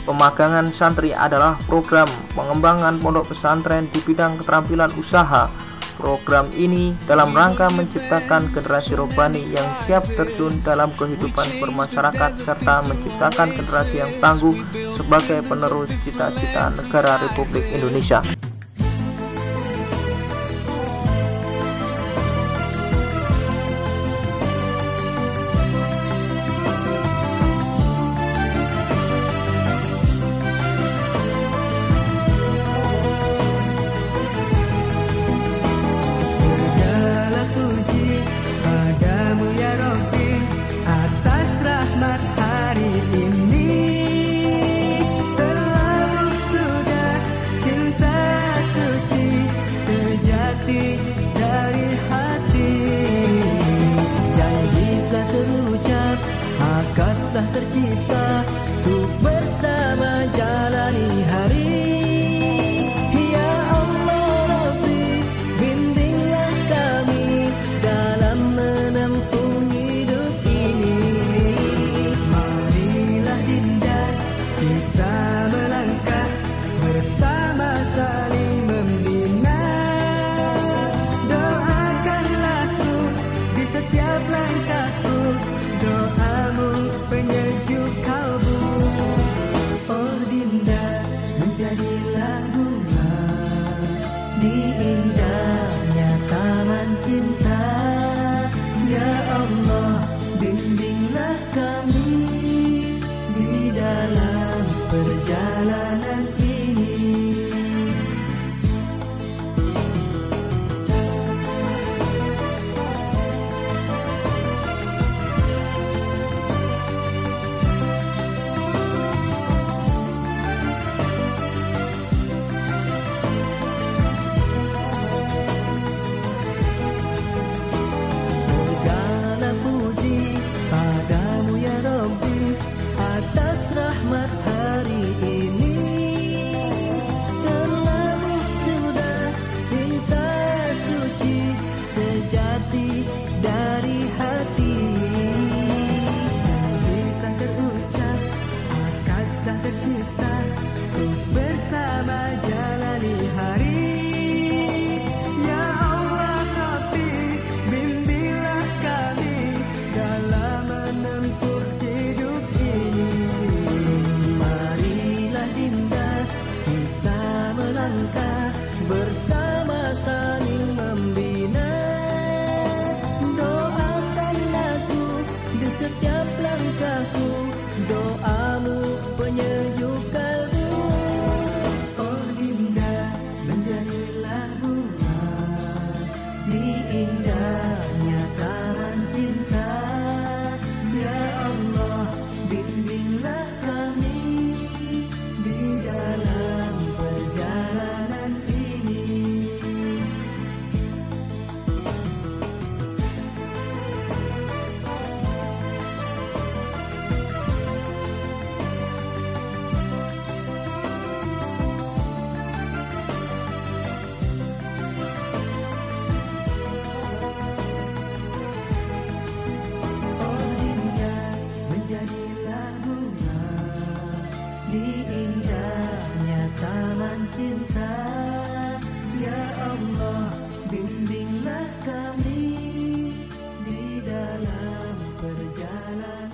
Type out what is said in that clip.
Pemagangan santri adalah program pengembangan pondok pesantren di bidang keterampilan usaha. Program ini dalam rangka menciptakan generasi robbani yang siap terjun dalam kehidupan bermasyarakat serta menciptakan generasi yang tangguh sebagai penerus cita-cita negara Republik Indonesia. Dari hati, janji telah terucap, akad telah tercipta, untuk bersama jalani hari. Ya Allah Rabbi, bimbinglah kami dalam menempuh hidup ini. Marilah dinda kita melangkah bersama saling membina. Setiap langkahku, doamu penyejuk kalbu. Oh dinda, menjadilah bunga di indahnya taman cinta. Ya Allah, bimbinglah kami di dalam perjalanan ini. Dari hati, janji tak terucap, akad tak tercipta, untuk bersama jalani hari. Ya Allah Rabbi, bimbinglah kami dalam menempuh hidup ini. Marilah dinda kita melangkah bersama saling membina. Setiap langkahku, doamu penyejuk kalbu. Oh dinda, menjadilah bunga di indahnya taman cinta. Ya Allah, bimbinglah kami di dalam perjalanan ini. Jadilah bunga di indahnya taman cinta. Ya Allah, bimbinglah kami di dalam perjalanan.